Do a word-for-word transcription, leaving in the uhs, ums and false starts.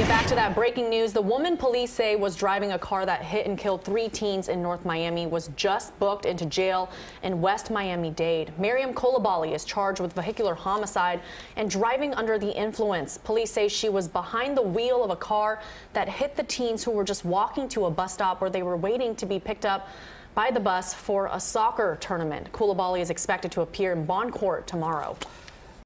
Back to that breaking news. The woman police say was driving a car that hit and killed three teens in North Miami was just booked into jail in West Miami-Dade. Mariam Coulibaly is charged with vehicular homicide and driving under the influence. Police say she was behind the wheel of a car that hit the teens who were just walking to a bus stop where they were waiting to be picked up by the bus for a soccer tournament. Coulibaly is expected to appear in bond court tomorrow.